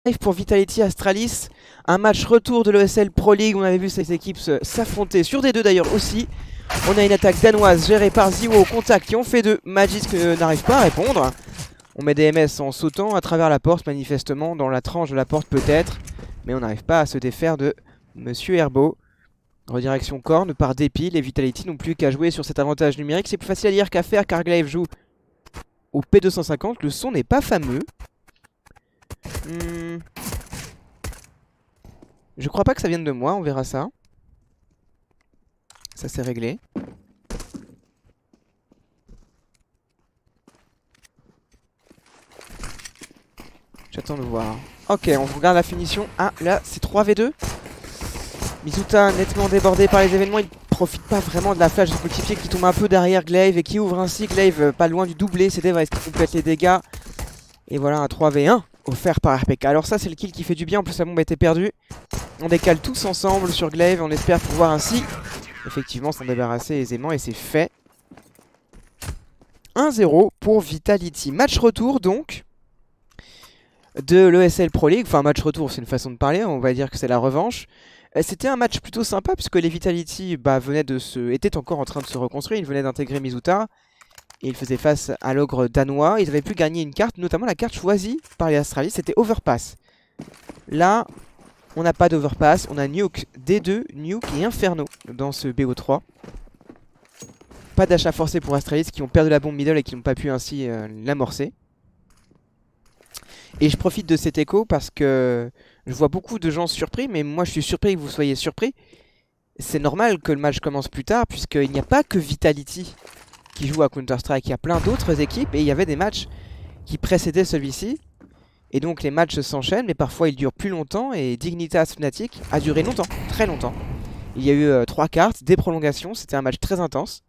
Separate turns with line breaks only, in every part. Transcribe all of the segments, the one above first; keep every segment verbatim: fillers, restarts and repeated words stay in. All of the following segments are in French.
Pour Vitality Astralis, un match retour de l'E S L Pro League. On avait vu ces équipes s'affronter sur D deux d'ailleurs aussi. On a une attaque danoise gérée par Ziwo au contact qui ont fait deux. Magisk euh, n'arrive pas à répondre. On met des M S en sautant à travers la porte, manifestement dans la tranche de la porte peut-être. Mais on n'arrive pas à se défaire de Monsieur Herbeau. Redirection corne par dépit. Les Vitality n'ont plus qu'à jouer sur cet avantage numérique. C'est plus facile à dire qu'à faire car Glaive joue au P deux cent cinquante. Le son n'est pas fameux. Hmm. Je crois pas que ça vienne de moi, on verra ça. Ça c'est réglé. J'attends de voir. Ok, on regarde la finition. Ah, là c'est trois v deux. Mizuta nettement débordé par les événements. Il profite pas vraiment de la flash de coéquipier qui tombe un peu derrière Glaive et qui ouvre ainsi Glaive pas loin du doublé. C'est Device qui complète les dégâts. Et voilà un trois v un offert par R P K. Alors ça c'est le kill qui fait du bien, en plus la bombe a été perdue. On décale tous ensemble sur Glaive, on espère pouvoir ainsi effectivement s'en débarrasser aisément et c'est fait. un zéro pour Vitality. Match retour donc de l'E S L Pro League. Enfin match retour c'est une façon de parler, on va dire que c'est la revanche. C'était un match plutôt sympa puisque les Vitality bah, venaient de se... étaient encore en train de se reconstruire, ils venaient d'intégrer Mizuta. Et ils faisaient face à l'ogre danois. Ils avaient pu gagner une carte, notamment la carte choisie par les Astralis, c'était Overpass. Là, on n'a pas d'Overpass, on a Nuke, D deux, Nuke et Inferno dans ce B O trois. Pas d'achat forcé pour Astralis qui ont perdu la bombe middle et qui n'ont pas pu ainsi euh, l'amorcer. Et je profite de cet écho parce que je vois beaucoup de gens surpris, mais moi je suis surpris que vous soyez surpris. C'est normal que le match commence plus tard puisqu'il n'y a pas que Vitality qui joue à Counter-Strike, il y a plein d'autres équipes et il y avait des matchs qui précédaient celui-ci. Et donc les matchs s'enchaînent, mais parfois ils durent plus longtemps et Dignitas Fnatic a duré longtemps, très longtemps. Il y a eu euh, trois cartes, des prolongations, c'était un match très intense.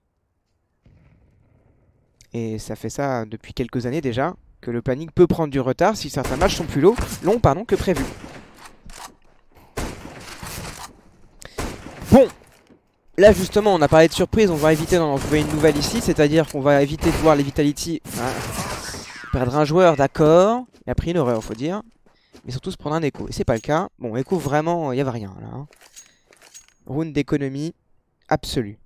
Et ça fait ça depuis quelques années déjà, que le planning peut prendre du retard si certains matchs sont plus longs, longs pardon, que prévu. Bon. Là justement on a parlé de surprise, on va éviter d'en trouver une nouvelle ici, c'est-à-dire qu'on va éviter de voir les Vitality hein, perdre un joueur, d'accord, il a pris une horreur faut dire, mais surtout se prendre un écho, et c'est pas le cas. Bon écho vraiment, il n'y avait rien là. Hein. Round d'économie absolue.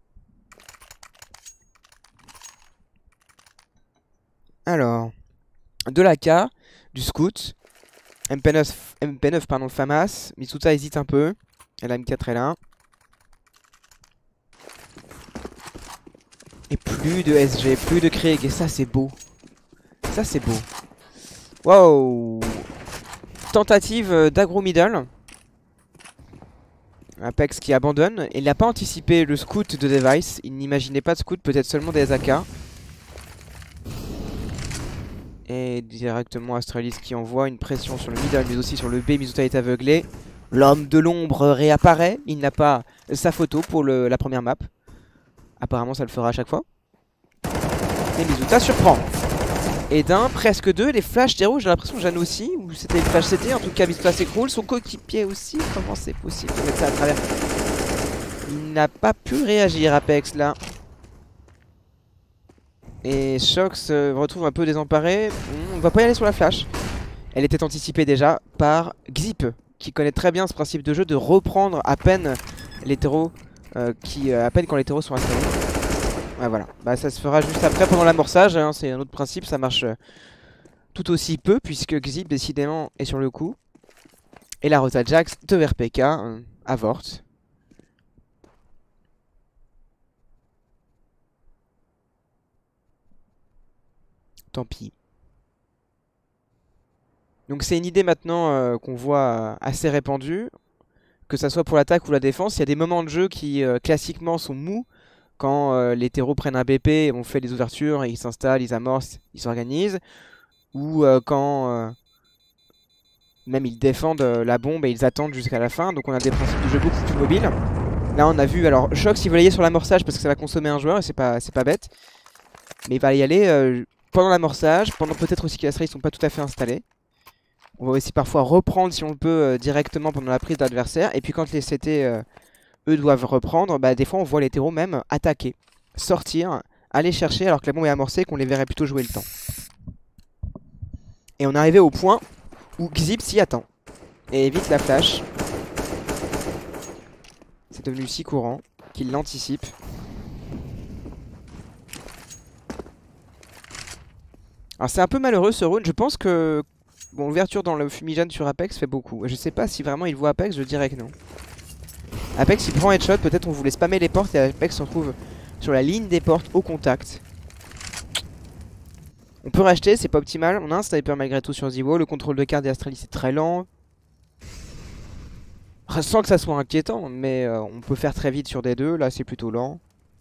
Alors, de l'A K, du Scout, M P neuf, M P neuf pardon, Famas, Mitsuta hésite un peu, et la M quatre est là. Et plus de S G, plus de Krieg, et ça c'est beau. Ça c'est beau. Wow. Tentative d'agro middle. Apex qui abandonne. Il n'a pas anticipé le scout de Device. Il n'imaginait pas de scout, peut-être seulement des A K. Et directement Astralis qui envoie une pression sur le middle, mais aussi sur le B. Mizuta est aveuglé. L'homme de l'ombre réapparaît. Il n'a pas sa photo pour le, la première map. Apparemment ça le fera à chaque fois. Et Mizuta surprend. Et d'un, presque deux, les flash zéro, j'ai l'impression que Jeanne aussi, ou c'était le flash C T, en tout cas Mizuta s'écroule, son coéquipier aussi, comment c'est possible de mettre ça à travers? Il n'a pas pu réagir Apex là. Et Shox se retrouve un peu désemparé, on va pas y aller sur la flash. Elle était anticipée déjà par Xip, qui connaît très bien ce principe de jeu de reprendre à peine les terreaux, euh, qui, euh, à peine quand les terreaux sont installés. Ouais, voilà, bah, ça se fera juste après pendant l'amorçage, hein. C'est un autre principe, ça marche euh, tout aussi peu puisque Xip décidément est sur le coup. Et la Rota Jax de R P K euh, avorte. Tant pis. Donc c'est une idée maintenant euh, qu'on voit euh, assez répandue, que ça soit pour l'attaque ou la défense. Il y a des moments de jeu qui euh, classiquement sont mous. Quand euh, les terreaux prennent un B P, on fait des ouvertures, et ils s'installent, ils amorcent, ils s'organisent. Ou euh, quand euh, même ils défendent euh, la bombe et ils attendent jusqu'à la fin. Donc on a des principes de jeu beaucoup plus mobiles. Là on a vu, alors Shox il veut y aller sur l'amorçage parce que ça va consommer un joueur et c'est pas, c'est pas bête. Mais il va y aller euh, pendant l'amorçage, pendant peut-être aussi que les Astralis ne sont pas tout à fait installés. On va aussi parfois reprendre si on le peut euh, directement pendant la prise de l'adversaire. Et puis quand les C T... Euh, eux doivent reprendre, bah des fois on voit les terreaux même attaquer, sortir, aller chercher alors que la bombe est amorcée, qu'on les verrait plutôt jouer le temps. Et on est arrivé au point où Xip s'y attend. et évite la flash. C'est devenu si courant qu'il l'anticipe. Alors c'est un peu malheureux ce round, je pense que bon, l'ouverture dans le fumigène sur Apex fait beaucoup. Je sais pas si vraiment il voit Apex, je dirais que non. Apex il prend headshot, peut-être on voulait spammer les portes et Apex se retrouve sur la ligne des portes au contact. On peut racheter, c'est pas optimal. On a un sniper malgré tout sur Ziwo. Le contrôle de carte d'Astralis c'est très lent. Sans que ça soit inquiétant, mais euh, on peut faire très vite sur des deux. Là c'est plutôt lent.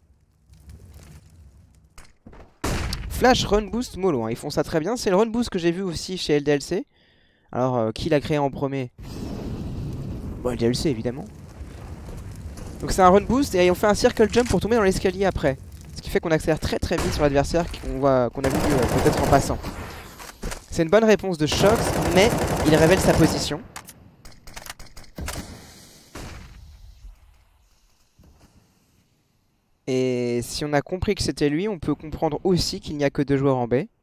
Flash, run boost, mollo, hein. Ils font ça très bien. C'est le run boost que j'ai vu aussi chez L D L C. Alors euh, qui l'a créé en premier? Bon, L D L C évidemment. Donc c'est un run boost et on fait un circle jump pour tomber dans l'escalier après. Ce qui fait qu'on accélère très très vite sur l'adversaire qu'on voit, qu'on a vu euh, peut-être en passant. C'est une bonne réponse de Shox, mais il révèle sa position. Et si on a compris que c'était lui, on peut comprendre aussi qu'il n'y a que deux joueurs en B.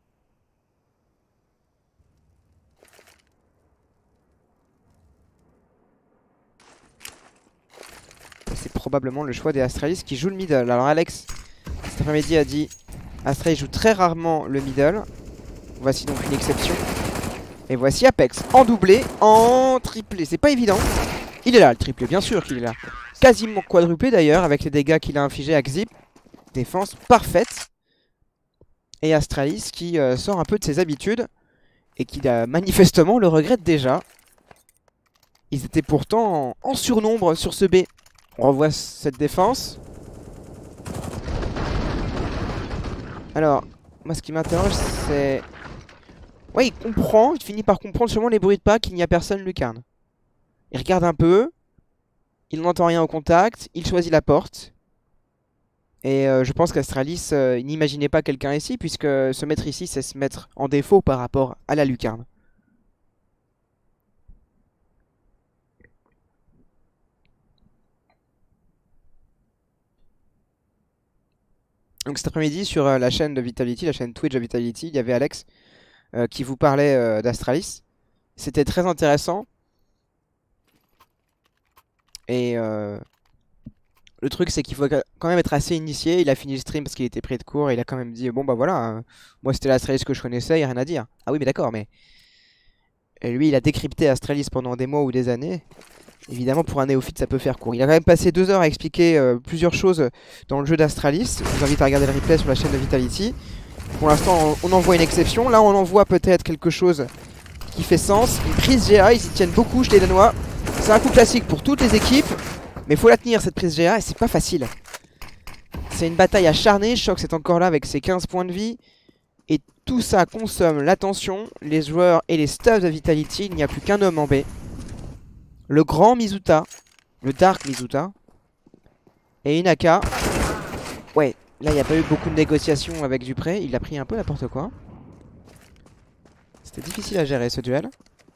C'est probablement le choix des Astralis qui jouent le middle. Alors Alex, cet après-midi, a dit Astralis joue très rarement le middle. Voici donc une exception. Et voici Apex en doublé, en triplé. C'est pas évident. Il est là, le triplé, bien sûr qu'il est là. Quasiment quadruplé d'ailleurs, avec les dégâts qu'il a infligés à Xip. Défense parfaite. Et Astralis qui euh, sort un peu de ses habitudes et qui euh, manifestement le regrette déjà. Ils étaient pourtant en, en surnombre sur ce B. On revoit cette défense. Alors, moi ce qui m'interroge c'est... Ouais, il comprend, il finit par comprendre sûrement les bruits de pas qu'il n'y a personne lucarne. Il regarde un peu. Il n'entend rien au contact. Il choisit la porte. Et euh, je pense qu'Astralis euh, n'imaginait pas quelqu'un ici, puisque se mettre ici, c'est se mettre en défaut par rapport à la lucarne. Donc cet après-midi, sur euh, la chaîne de Vitality, la chaîne Twitch de Vitality, il y avait Alex euh, qui vous parlait euh, d'Astralis. C'était très intéressant. Et... Euh... Le truc c'est qu'il faut quand même être assez initié. Il a fini le stream parce qu'il était pris de court et il a quand même dit bon bah voilà, euh, moi c'était l'Astralis que je connaissais, il n'y a rien à dire. Ah oui mais d'accord, mais... Et lui il a décrypté Astralis pendant des mois ou des années. Évidemment pour un néophyte ça peut faire court. Il a quand même passé deux heures à expliquer euh, plusieurs choses dans le jeu d'Astralis. Je vous invite à regarder le replay sur la chaîne de Vitality. Pour l'instant on, on en voit une exception. Là on en voit peut-être quelque chose qui fait sens. Une prise G A, ils y tiennent beaucoup chez les Danois. C'est un coup classique pour toutes les équipes. Mais faut la tenir cette prise G A et c'est pas facile. C'est une bataille acharnée. Shox est encore là avec ses quinze points de vie. Et tout ça consomme l'attention, les joueurs et les staffs de Vitality. Il n'y a plus qu'un homme en B. Le grand Mizuta. Le Dark Mizuta. Et Inaka. Ouais, là il n'y a pas eu beaucoup de négociations avec Dupré. Il a pris un peu n'importe quoi. C'était difficile à gérer ce duel.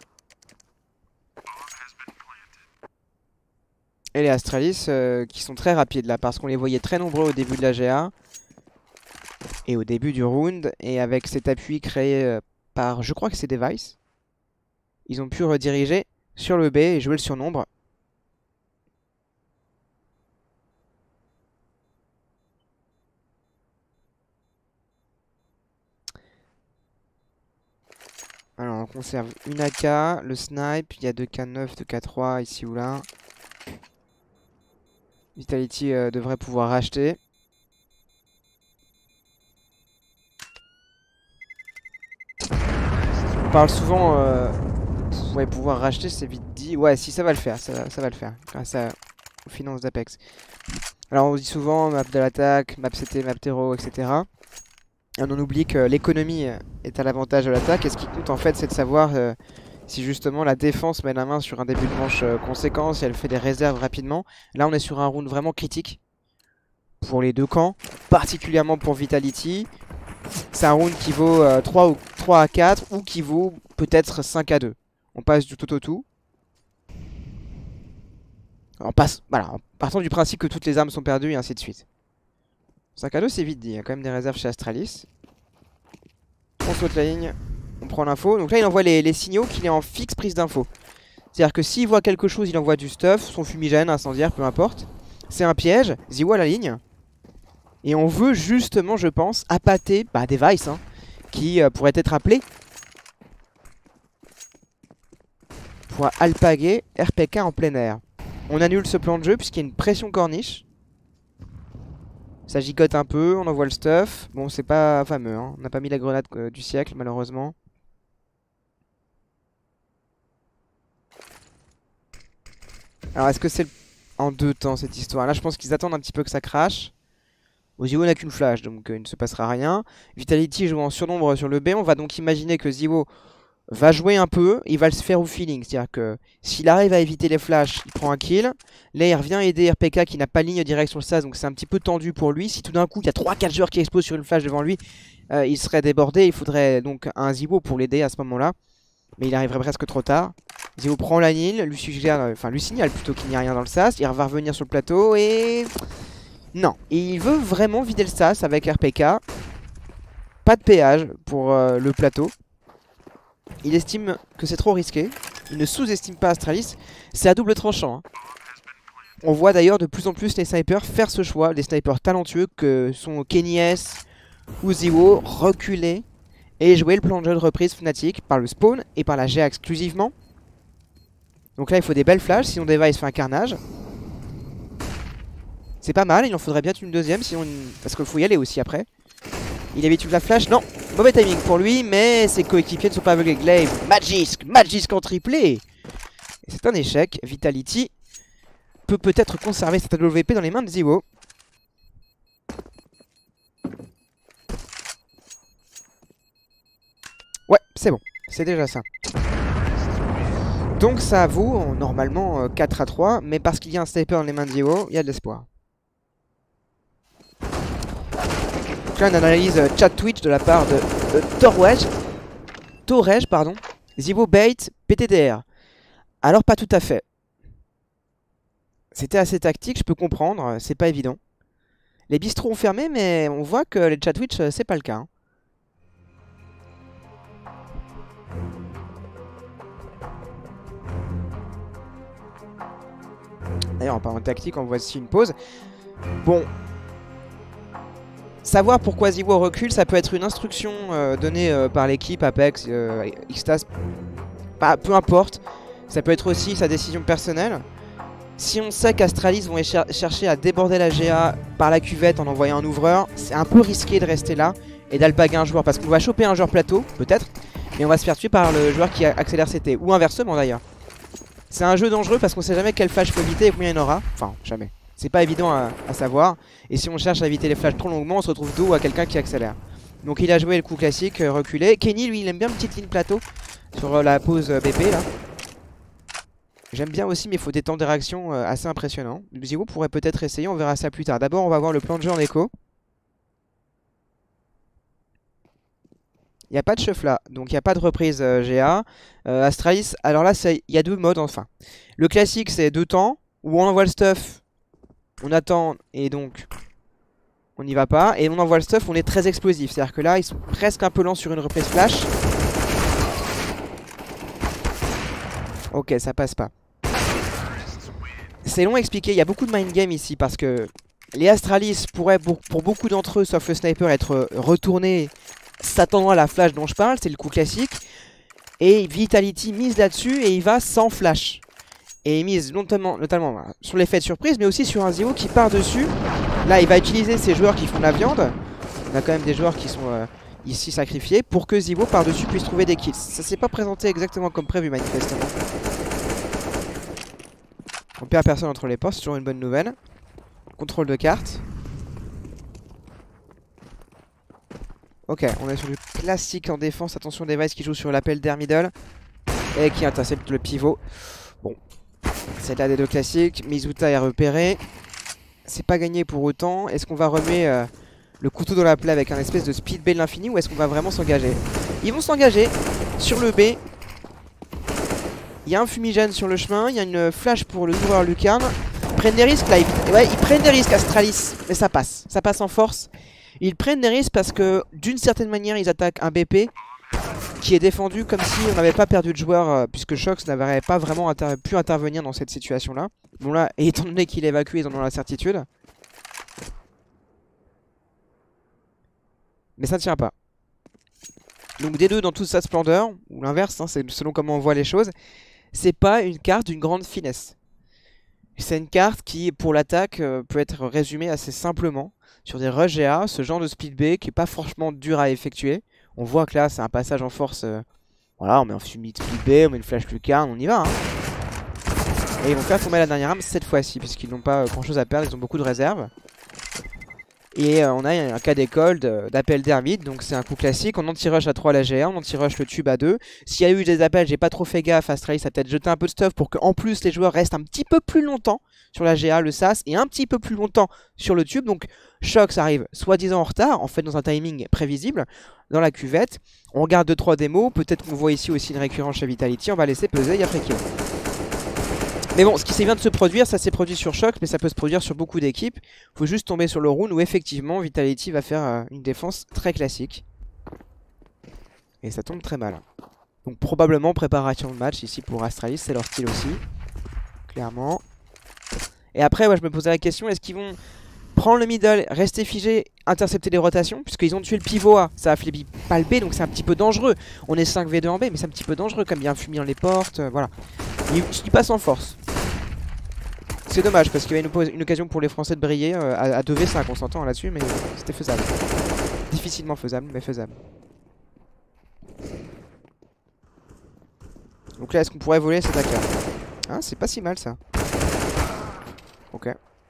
Et les Astralis euh, qui sont très rapides là parce qu'on les voyait très nombreux au début de la G A et au début du round, et avec cet appui créé euh, par, je crois que c'est Device, ils ont pu rediriger sur le B et jouer le surnombre. Alors on conserve une A K, le snipe, il y a deux K neuf, deux K trois ici ou là. Vitality euh, devrait pouvoir racheter. On parle souvent... Euh... Ouais, pouvoir racheter, c'est vite dit. Ouais, si, ça va le faire, ça, ça va le faire. Grâce à... aux finances d'Apex. Alors on dit souvent map de l'attaque, map C T, map terreau, et cetera. Et on oublie que l'économie est à l'avantage de l'attaque. Et ce qui compte en fait, c'est de savoir... Euh... si justement la défense met la main sur un début de manche euh, conséquent, si elle fait des réserves rapidement. Là on est sur un round vraiment critique pour les deux camps, particulièrement pour Vitality. C'est un round qui vaut euh, trois, ou, trois à quatre ou qui vaut peut-être cinq à deux. On passe du tout au tout. On passe, voilà, en partant du principe que toutes les armes sont perdues et ainsi de suite. cinq à deux c'est vite dit, il y a quand même des réserves chez Astralis. On saute la ligne. On prend l'info. Donc là, il envoie les, les signaux qu'il est en fixe prise d'info. C'est-à-dire que s'il voit quelque chose, il envoie du stuff, son fumigène, incendiaire, peu importe. C'est un piège, Ziwo à la ligne. Et on veut justement, je pense, appâter bah, des Vice hein, qui euh, pourraient être appelés pour alpaguer R P K en plein air. On annule ce plan de jeu puisqu'il y a une pression corniche. Ça gigote un peu, on envoie le stuff. Bon, c'est pas fameux, hein. On n'a pas mis la grenade euh, du siècle, malheureusement. Alors, est-ce que c'est en deux temps cette histoire? Là, je pense qu'ils attendent un petit peu que ça crache. Ziwo n'a qu'une flash, donc euh, il ne se passera rien. Vitality joue en surnombre sur le B. On va donc imaginer que Ziwo va jouer un peu, il va se faire au feeling. C'est-à-dire que s'il arrive à éviter les flashs, il prend un kill. Là, il revient aider R P K qui n'a pas de ligne directe sur le sas, donc c'est un petit peu tendu pour lui. Si tout d'un coup, il y a trois quatre joueurs qui explosent sur une flash devant lui, euh, il serait débordé. Il faudrait donc un Ziwo pour l'aider à ce moment-là. Mais il arriverait presque trop tard. Ziwo prend la ligne, lui suggère, enfin lui signale plutôt qu'il n'y a rien dans le sas. Il va revenir sur le plateau et... Non, il veut vraiment vider le sas avec R P K. Pas de péage pour euh, le plateau. Il estime que c'est trop risqué. Il ne sous-estime pas Astralis. C'est à double tranchant. Hein. On voit d'ailleurs de plus en plus les snipers faire ce choix. Les snipers talentueux que sont Kenny S ou Ziwo reculer et jouer le plan de jeu de reprise Fnatic par le spawn et par la G A exclusivement. Donc là il faut des belles flashs, sinon Device fait un carnage. C'est pas mal, il en faudrait bien une deuxième, sinon une... parce qu'il faut y aller aussi après. Il évite la flash, non, mauvais timing pour lui, mais ses coéquipiers ne sont pas aveuglés. Glaive, Magisk, Magisk en triplé. C'est un échec, Vitality peut peut-être conserver cette W P dans les mains de Ziwo. Ouais, c'est bon, c'est déjà ça. Donc ça vaut normalement quatre à trois, mais parce qu'il y a un sniper dans les mains de Ziwo, il y a de l'espoir. Là, une analyse chat Twitch de la part de, de Torwedge. Torwedge, pardon. Ziwo bait, P T D R. Alors pas tout à fait. C'était assez tactique, je peux comprendre, c'est pas évident. Les bistrots ont fermé, mais on voit que les chat Twitch, c'est pas le cas. Hein. D'ailleurs, en parlant de tactique, on voit ici une pause. Bon. Savoir pourquoi Ziwo recule, ça peut être une instruction euh, donnée euh, par l'équipe Apex, euh, Xtas, bah, peu importe. Ça peut être aussi sa décision personnelle. Si on sait qu'Astralis vont cher chercher à déborder la G A par la cuvette en envoyant un ouvreur, c'est un peu risqué de rester là et d'alpaguer un joueur. Parce qu'on va choper un joueur plateau, peut-être, mais on va se faire tuer par le joueur qui accélère C T. Ou inversement d'ailleurs. C'est un jeu dangereux parce qu'on sait jamais quel flash peut éviter et combien il y en aura. Enfin, jamais. C'est pas évident à, à savoir. Et si on cherche à éviter les flashs trop longuement, on se retrouve dos à quelqu'un qui accélère. Donc il a joué le coup classique, euh, reculé. Kenny, lui, il aime bien une petite ligne plateau sur euh, la pause euh, B P là. J'aime bien aussi, mais il faut des temps de réaction euh, assez impressionnants. Ziwo pourrait peut-être essayer, on verra ça plus tard. D'abord, on va voir le plan de jeu en écho. Il n'y a pas de chef là, donc il n'y a pas de reprise euh, G A. Euh, Astralis, alors là, il y a deux modes enfin. Le classique, c'est deux temps, où on envoie le stuff. On attend et donc on n'y va pas. Et on envoie le stuff, on est très explosif. C'est-à-dire que là, ils sont presque un peu lents sur une reprise flash. Ok, ça passe pas. C'est long à expliquer, il y a beaucoup de mind game ici parce que les Astralis pourraient, pour, pour beaucoup d'entre eux, sauf le sniper, être retournés s'attendant à la flash dont je parle. C'est le coup classique. Et Vitality mise là-dessus et il va sans flash. Et il mise notamment, notamment voilà, sur l'effet de surprise, mais aussi sur un Ziwo qui part dessus. Là, il va utiliser ces joueurs qui font la viande. On a quand même des joueurs qui sont euh, ici sacrifiés pour que Ziwo par dessus puisse trouver des kills. Ça s'est pas présenté exactement comme prévu, manifestement. On perd personne entre les postes, c'est toujours une bonne nouvelle. Contrôle de carte. Ok, on est sur du classique en défense. Attention, Device qui joue sur l'appel d'air middle et qui intercepte le pivot. Bon, c'est là des deux classiques. Mizuta est repéré. C'est pas gagné pour autant. Est-ce qu'on va remettre euh, le couteau dans la plaie avec un espèce de speed bail l'infini ou est-ce qu'on va vraiment s'engager? Ils vont s'engager sur le B. Il y a un fumigène sur le chemin. Il y a une flash pour le joueur Lucarne. Ils prennent des risques là. Ils... Ouais, ils prennent des risques Astralis. Mais ça passe. Ça passe en force. Ils prennent des risques parce que d'une certaine manière ils attaquent un B P qui est défendu comme si on n'avait pas perdu de joueur, euh, puisque Shox n'avait pas vraiment inter pu intervenir dans cette situation-là. Bon là, et étant donné qu'il est évacué, ils en ont la certitude. Mais ça ne tient pas. Donc D deux dans toute sa splendeur, ou l'inverse, hein, c'est selon comment on voit les choses, c'est pas une carte d'une grande finesse. C'est une carte qui, pour l'attaque, euh, peut être résumée assez simplement sur des rush G A, ce genre de split B qui est pas franchement dur à effectuer. On voit que là, c'est un passage en force. Euh, voilà, on met un fumit split B, on met une flash lucarne, on y va. Hein. Et ils vont faire tomber la dernière arme cette fois-ci, puisqu'ils n'ont pas euh, grand chose à perdre, ils ont beaucoup de réserves. Et euh, on a un cas d'école d'appel d'ermite, donc c'est un coup classique. On anti-rush à trois la G A, on anti-rush le tube à deux. S'il y a eu des appels, j'ai pas trop fait gaffe, Astralis a peut-être jeté un peu de stuff pour qu'en plus les joueurs restent un petit peu plus longtemps sur la G A, le S A S, et un petit peu plus longtemps sur le tube. Donc Shox arrive soi-disant en retard, en fait dans un timing prévisible, dans la cuvette. On regarde deux trois démos, peut-être qu'on voit ici aussi une récurrence chez Vitality, on va laisser peser, il y a free kill. Mais bon, ce qui vient de se produire, ça s'est produit sur Shox, mais ça peut se produire sur beaucoup d'équipes. Il faut juste tomber sur le round où effectivement Vitality va faire euh, une défense très classique. Et ça tombe très mal. Donc probablement préparation de match ici pour Astralis, c'est leur style aussi. Clairement. Et après, ouais, je me posais la question, est-ce qu'ils vont prendre le middle, rester figé, intercepter les rotations? Puisqu'ils ont tué le pivot A, ça a flébi pas le B, donc c'est un petit peu dangereux. On est cinq v deux en B, mais c'est un petit peu dangereux, comme il y a un fumier dans les portes, euh, voilà. Il, il passe en force. C'est dommage parce qu'il y avait une, une occasion pour les Français de briller euh, à, à deux v cinq, on s'entend là-dessus, mais c'était faisable. Difficilement faisable, mais faisable. Donc là, est-ce qu'on pourrait voler cet A K? Hein, c'est pas si mal ça. Ok.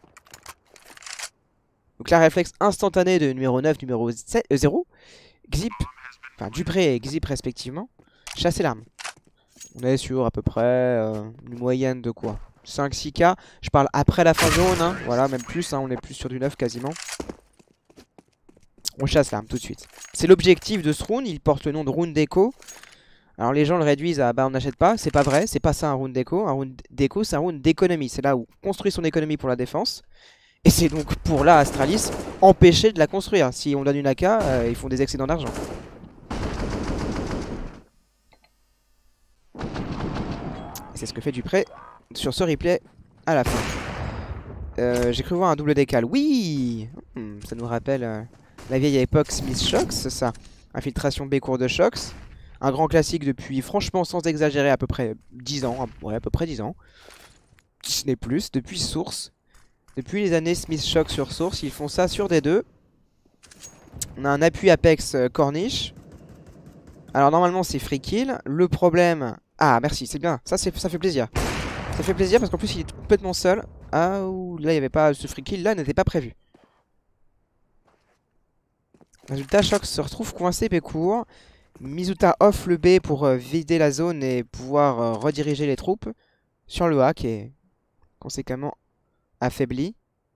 Donc là, réflexe instantané de numéro neuf, numéro zéro. Xip, enfin Dupré et Xip respectivement. Chasser l'arme. On est sur à peu près euh, une moyenne de quoi, cinq six K. Je parle après la fin zone, hein. Voilà, même plus, hein. On est plus sur du neuf quasiment. On chasse l'arme tout de suite. C'est l'objectif de ce round, il porte le nom de round déco. Alors les gens le réduisent à bah on n'achète pas, c'est pas vrai, c'est pas ça un round déco. Un round déco c'est un round d'économie, c'est là où on construit son économie pour la défense. Et c'est donc pour là Astralis empêcher de la construire. Si on donne une A K, euh, ils font des excédents d'argent. C'est ce que fait Dupré sur ce replay à la fin. Euh, J'ai cru voir un double décal. Oui, hmm, ça nous rappelle euh, la vieille époque Smith Shox, ça. Infiltration B cours de Shox. Un grand classique depuis, franchement, sans exagérer, à peu près dix ans. Ouais, à peu près dix ans. Si ce n'est plus, depuis Source. Depuis les années Smith Shox sur Source, ils font ça sur D deux. On a un appui Apex euh, Corniche. Alors normalement c'est free kill. Le problème... Ah merci, c'est bien, ça, ça fait plaisir. Ça fait plaisir parce qu'en plus il est complètement seul. Ah, ouh, là il n'y avait pas ce free kill, là n'était pas prévu. Résultat, Shox se retrouve coincé Pécourt. Mizuta off le B pour euh, vider la zone et pouvoir euh, rediriger les troupes sur le A qui est conséquemment affaibli.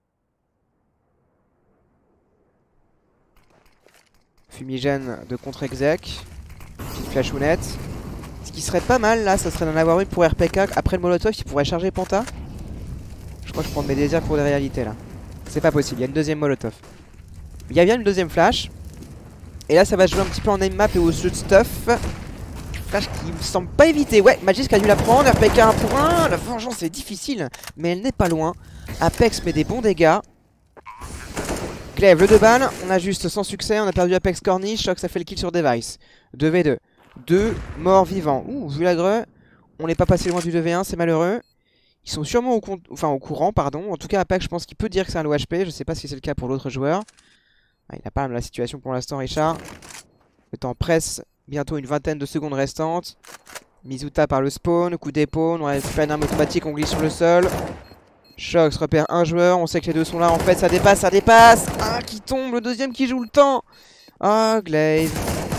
Fumigène de contre-exec. Petite flashounette. Ce qui serait pas mal là, ça serait d'en avoir une pour R P K. Après le molotov, il pourrait charger Panta. Je crois que je prends mes désirs pour des réalités là. C'est pas possible, il y a une deuxième molotov. Il y a bien une deuxième flash. Et là ça va jouer un petit peu en aim map et au jeu de stuff. Flash qui me semble pas éviter. Ouais, Magisk a dû la prendre, R P K un pour un. La vengeance est difficile, mais elle n'est pas loin. Apex met des bons dégâts. Clève le deux balles, on a juste sans succès, on a perdu Apex Corniche, Shox a fait le kill sur Device. deux v deux. Deux morts vivants. Ouh, vu la greu, on n'est pas passé loin du deux v un, c'est malheureux. Ils sont sûrement au, enfin, au courant, pardon. En tout cas, Apex, je pense qu'il peut dire que c'est un low H P. Je sais pas si c'est le cas pour l'autre joueur. Ah, il n'a pas la situation pour l'instant, Richard. Le temps presse, bientôt une vingtaine de secondes restantes. Mizuta par le spawn, coup d'épaule, on récupère une arme automatique, on glisse sur le sol. Shox repère un joueur, on sait que les deux sont là, en fait ça dépasse, ça dépasse. Un qui tombe, le deuxième qui joue le temps. Ah, Glaze.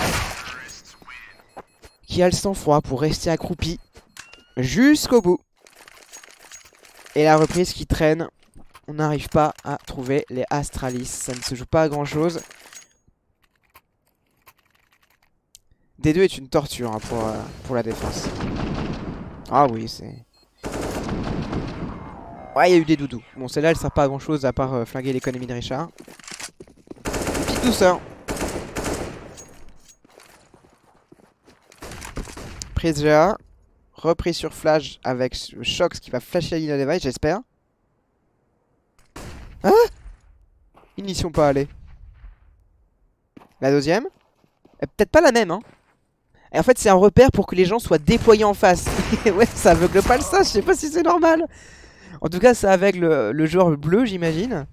Qui a le sang-froid pour rester accroupi jusqu'au bout. Et la reprise qui traîne. On n'arrive pas à trouver les Astralis. Ça ne se joue pas à grand chose. D deux est une torture hein, pour, euh, pour la défense. Ah oui, c'est... Ouais, il y a eu des doudous. Bon, celle-là, elle sert pas à grand chose à part euh, flinguer l'économie de Richard. Petite douceur. Prise G A. Reprise sur flash avec Shox qui va flasher la ligne à device, j'espère. Hein? Ils n'y sont pas allés. La deuxième. Peut-être pas la même, hein. Et en fait, c'est un repère pour que les gens soient déployés en face. Ouais, ça aveugle pas le sas, je sais pas si c'est normal. En tout cas, ça aveugle le, le joueur bleu, j'imagine.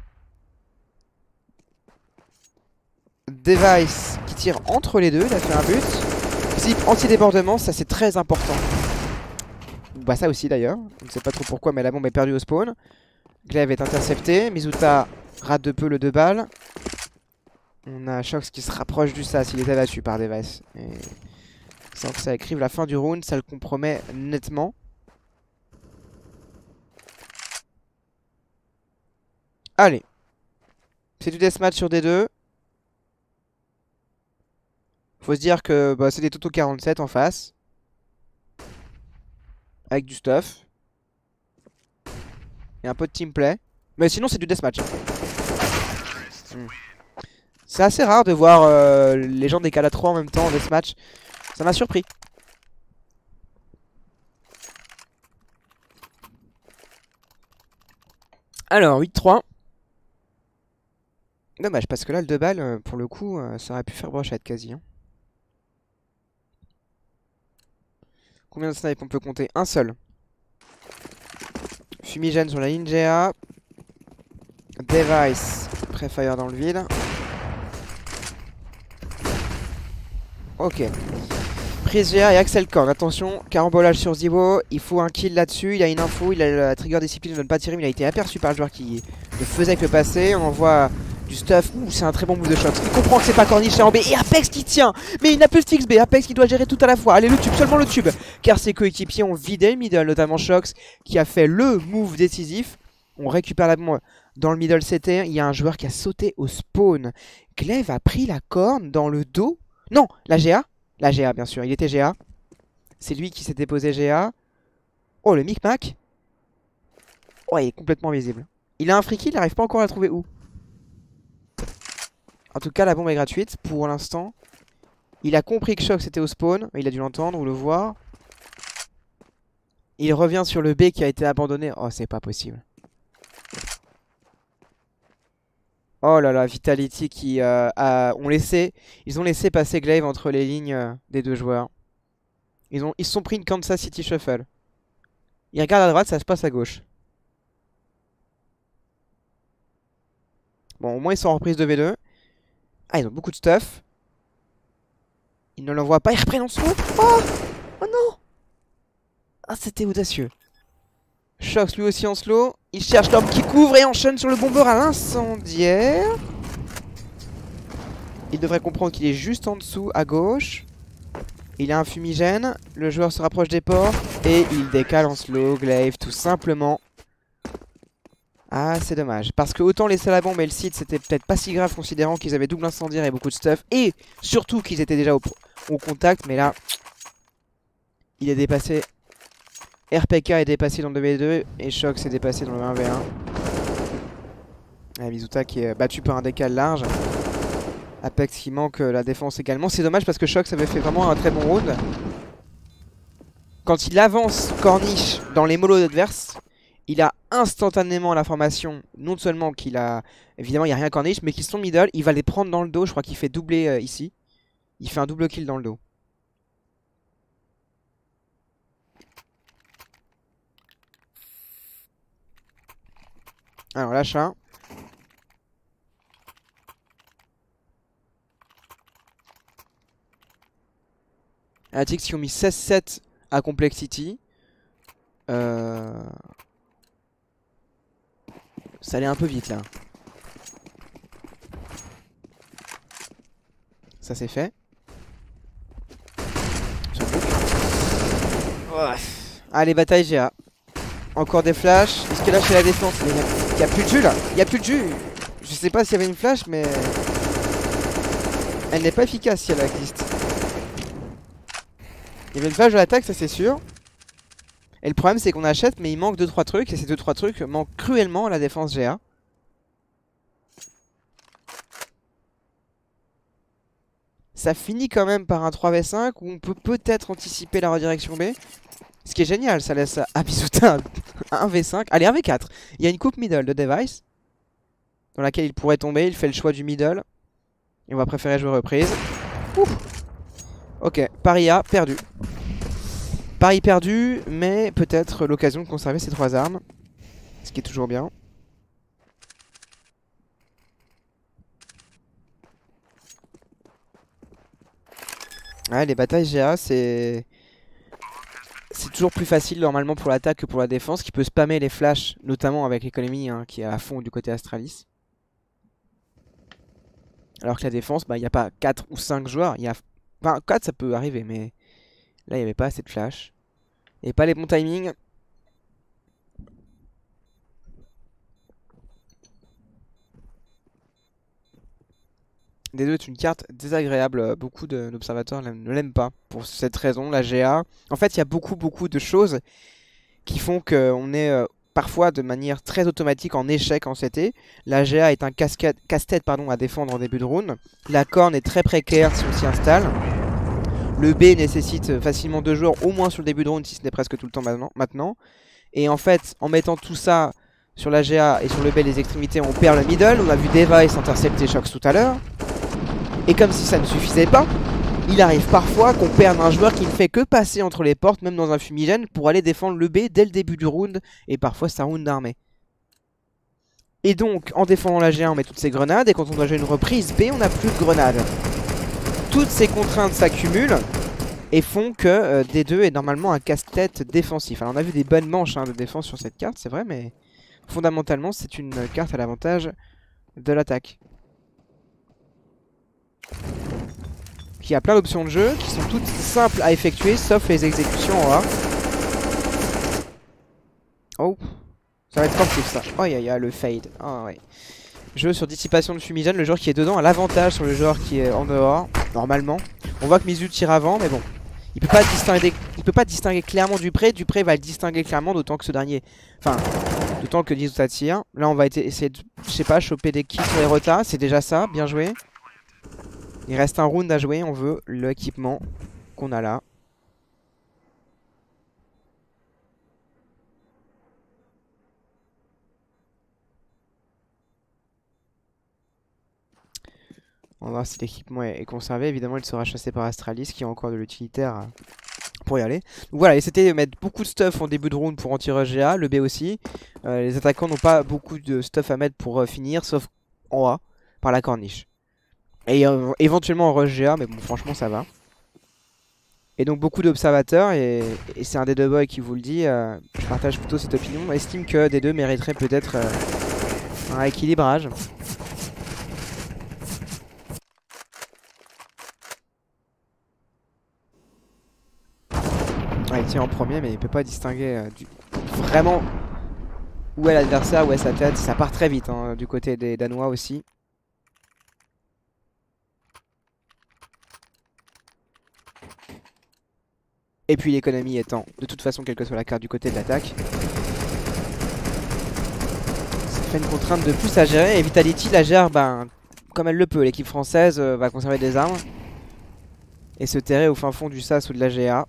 Device qui tire entre les deux, il a fait un but. Zip anti-débordement, ça c'est très important. Bah ça aussi d'ailleurs, on ne sait pas trop pourquoi, mais la bombe est perdue au spawn. Glaive est intercepté, Mizuta rate de peu le deux balles. On a Shox qui se rapproche du sas, il est abattu par Device. Et sans que ça écrive la fin du round, ça le compromet nettement. Allez. C'est du deathmatch sur D deux. Faut se dire que bah, c'est des Toto quarante-sept en face. Avec du stuff. Et un peu de teamplay. Mais sinon c'est du deathmatch. Hmm. C'est assez rare de voir euh, les gens des Cala trois en même temps en deathmatch. Ça m'a surpris. Alors huit trois. Dommage parce que là le deux balles pour le coup ça aurait pu faire brochette quasi. Hein. Combien de snipes on peut compter? Un seul. Fumigène sur la ligne G A. Device. Pré-fire dans le vide. Ok. Prise G A et Axel Korn. Attention, carambolage sur Zibo. Il faut un kill là-dessus. Il a une info. Il a la trigger discipline de ne pas tirer. Mais il a été aperçu par le joueur qui ne faisait que le passer. On envoie du stuff. Ouh, c'est un très bon move de shot. Il comprend que c'est pas Corniche, c'est en B. Et Apex qui tient. Mais il n'a plus Stix B. Apex qui doit gérer tout à la fois. Allez, le tube, seulement le tube. Car ses coéquipiers ont vidé le middle, notamment Shox qui a fait le move décisif. On récupère la bombe dans le middle C T. Il y a un joueur qui a sauté au spawn. Glaive a pris la corne dans le dos. Non, la G A. La G A, bien sûr. Il était G A. C'est lui qui s'était posé G A. Oh, le micmac. Oh, il est complètement visible. Il a un free kill, il n'arrive pas encore à la trouver où. En tout cas, la bombe est gratuite pour l'instant. Il a compris que Shox était au spawn. Il a dû l'entendre ou le voir. Il revient sur le B qui a été abandonné. Oh, c'est pas possible. Oh là là, Vitality qui euh, a, ont laissé, ils ont laissé passer Glaive entre les lignes euh, des deux joueurs. Ils ont, ils se sont pris une Kansas City Shuffle. Ils regardent à droite, ça se passe à gauche. Bon, au moins ils sont en reprise de V deux. Ah, ils ont beaucoup de stuff. Ils ne l'envoient pas, ils reprennent en slow. Oh, oh non. Ah, c'était audacieux. Shox lui aussi en slow. Il cherche l'homme qui couvre et enchaîne sur le bombeur à l'incendiaire. Il devrait comprendre qu'il est juste en dessous à gauche. Il a un fumigène. Le joueur se rapproche des ports. Et il décale en slow. Glaive tout simplement. Ah, c'est dommage. Parce que autant laisser la bombe et le site, c'était peut-être pas si grave considérant qu'ils avaient double incendiaire et beaucoup de stuff. Et surtout qu'ils étaient déjà au, au contact. Mais là, il est dépassé. R P K est dépassé dans le deux v deux et Shox est dépassé dans le un v un. Ah, Mizuta qui est battu par un décal large. Apex qui manque la défense également. C'est dommage parce que Shox avait fait vraiment un très bon round. Quand il avance Corniche dans les molos adverses, il a instantanément l'information, non seulement qu'il a... Évidemment il n'y a rien Corniche, mais qu'ils sont middle. Il va les prendre dans le dos, je crois qu'il fait doubler euh, ici. Il fait un double kill dans le dos. Alors lâche un. Atix qui ont mis seize sept à Complexity. Euh... Ça allait un peu vite là. Ça c'est fait. Ouais. Allez, bataille G A. Encore des flashs. Est-ce que là chez la défense? Il n'y a, a plus de jus là. Il n'y a plus de jus. Je sais pas s'il y avait une flash, mais elle n'est pas efficace si elle existe. Il y avait une flash de l'attaque, ça c'est sûr. Et le problème c'est qu'on achète, mais il manque deux trois trucs. Et ces deux trois trucs manquent cruellement à la défense G A. ça finit quand même par un trois v cinq où on peut peut-être anticiper la redirection B. Ce qui est génial, ça laisse à Bisuta un v cinq. Allez, un v quatre. Il y a une coupe middle de Device dans laquelle il pourrait tomber. Il fait le choix du middle. Et on va préférer jouer reprise. Ouh. Ok, Paris A, perdu. Paris perdu, mais peut-être l'occasion de conserver ses trois armes. Ce qui est toujours bien. Ouais, les batailles G A, c'est... C'est toujours plus facile normalement pour l'attaque que pour la défense, qui peut spammer les flashs, notamment avec l'économie hein, qui est à fond du côté Astralis. Alors que la défense, bah, il n'y a pas quatre ou cinq joueurs. Y a... Enfin, quatre ça peut arriver, mais là il n'y avait pas assez de flash. Et pas les bons timings. D deux est une carte désagréable, beaucoup d'observateurs ne l'aiment pas pour cette raison, la G A. En fait, il y a beaucoup beaucoup de choses qui font qu'on est euh, parfois de manière très automatique en échec en C T. La G A est un casse-tête pardon, à défendre en début de round. La corne est très précaire si on s'y installe. Le B nécessite facilement deux joueurs au moins sur le début de round, si ce n'est presque tout le temps maintenant. Et en fait, en mettant tout ça sur la G A et sur le B les extrémités, on perd le middle. On a vu Device intercepter Shox tout à l'heure. Et comme si ça ne suffisait pas, il arrive parfois qu'on perde un joueur qui ne fait que passer entre les portes, même dans un fumigène, pour aller défendre le B dès le début du round, et parfois c'est un round d'armée. Et donc, en défendant la G A, on met toutes ces grenades, et quand on doit jouer une reprise B, on n'a plus de grenades. Toutes ces contraintes s'accumulent, et font que euh, D deux est normalement un casse-tête défensif. Alors on a vu des bonnes manches hein, de défense sur cette carte, c'est vrai, mais fondamentalement c'est une carte à l'avantage de l'attaque. Qui a plein d'options de jeu qui sont toutes simples à effectuer sauf les exécutions en A. Oh, ça va être sportif ça. Oh il y a le fade. Oh, ouais. Jeu sur dissipation de fumigène, le joueur qui est dedans a l'avantage sur le joueur qui est en dehors, normalement. On voit que Mizu tire avant, mais bon. Il peut pas distinguer, il peut pas distinguer clairement Dupré. Dupré va le distinguer clairement, d'autant que ce dernier. Enfin, d'autant que Mizu tire. Là on va essayer de, je sais pas, choper des kills sur les retas. C'est déjà ça, bien joué. Il reste un round à jouer, on veut l'équipement qu'on a là. On va voir si l'équipement est, est conservé. Évidemment, il sera chassé par Astralis qui a encore de l'utilitaire pour y aller. Donc voilà, et c'était mettre beaucoup de stuff en début de round pour anti-rush G A, le B aussi. Euh, les attaquants n'ont pas beaucoup de stuff à mettre pour euh, finir, sauf en A, par la corniche. Et euh, éventuellement en rush G A, mais bon, franchement, ça va. Et donc beaucoup d'observateurs, et, et c'est un des deux boys qui vous le dit, euh, je partage plutôt cette opinion, estime que D deux mériterait peut-être euh, un équilibrage. Ouais, il tient en premier, mais il peut pas distinguer euh, du... vraiment où est l'adversaire, où est sa tête. Ça part très vite hein, du côté des Danois aussi. Et puis l'économie étant de toute façon quelle que soit la carte du côté de l'attaque. Ça fait une contrainte de plus à gérer. Et Vitality la gère ben, comme elle le peut. L'équipe française euh, va conserver des armes. Et se terrer au fin fond du S A S ou de la G A.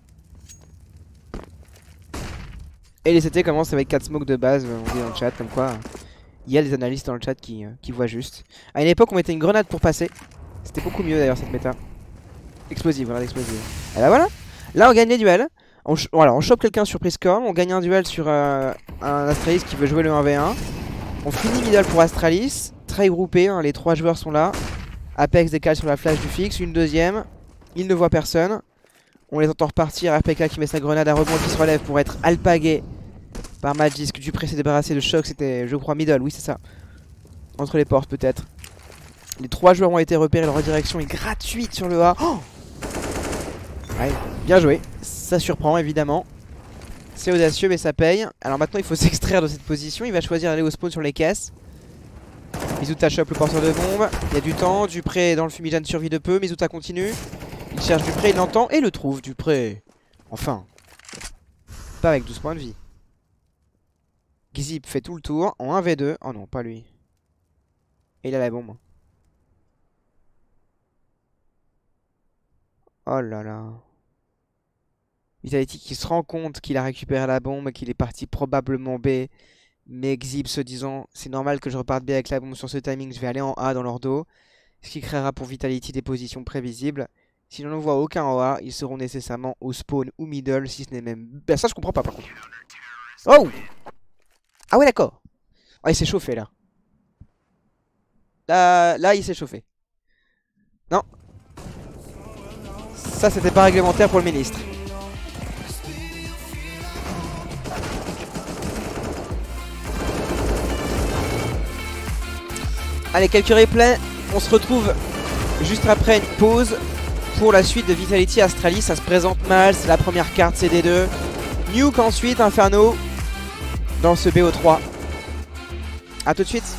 Et les C T commencent avec quatre smokes de base, on dit dans le chat, comme quoi il y a des analystes dans le chat qui, euh, qui voient juste. À une époque on mettait une grenade pour passer. C'était beaucoup mieux d'ailleurs cette méta. Explosive, grenade explosive. Et bah voilà. Là on gagne les duels. On, voilà, on chope quelqu'un sur Priscorn, on gagne un duel sur euh, un Astralis qui veut jouer le un v un. On finit middle pour Astralis, très groupé, hein, les trois joueurs sont là. Apex décale sur la flash du fixe, une deuxième. Il ne voit personne. On les entend repartir, R P K qui met sa grenade à rebond qui se relève pour être alpagué par Magisk. Dupré s'est débarrassé de Shox, c'était je crois middle, oui c'est ça. Entre les portes peut-être. Les trois joueurs ont été repérés, leur redirection est gratuite sur le A. Oh ouais, bien joué, ça surprend évidemment. C'est audacieux mais ça paye. Alors maintenant il faut s'extraire de cette position, il va choisir d'aller au spawn sur les caisses. Mizuta chope le porteur de bombe, il y a du temps, Dupré dans le fumigène survit de peu, Mizuta continue. Il cherche Dupré, il l'entend et le trouve, Dupré. Enfin. Pas avec douze points de vie. Gizip fait tout le tour en un v deux. Oh non, pas lui. Et il a la bombe. Oh là là. Vitality qui se rend compte qu'il a récupéré la bombe et qu'il est parti probablement B. Mais Xib se disant, c'est normal que je reparte B avec la bombe sur ce timing, je vais aller en A dans leur dos. Ce qui créera pour Vitality des positions prévisibles. Si l'on ne voit aucun en A, ils seront nécessairement au spawn ou middle, si ce n'est même... Ben ça je comprends pas par contre. Oh! Ah ouais d'accord. Ah il s'est chauffé là. Là, là il s'est chauffé. Non. Ça c'était pas réglementaire pour le ministre. Allez, quelques replays. On se retrouve juste après une pause pour la suite de Vitality Astralis. Ça se présente mal, c'est la première carte C D deux. Nuke ensuite, Inferno dans ce B O trois. A tout de suite.